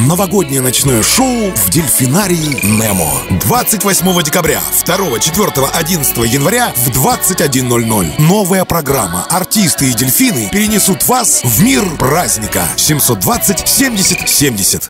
Новогоднее ночное шоу в дельфинарии Немо. 28 декабря, 2, 4, 11 января в 21:00. Новая программа «Артисты и дельфины» перенесут вас в мир праздника. 720 70 70.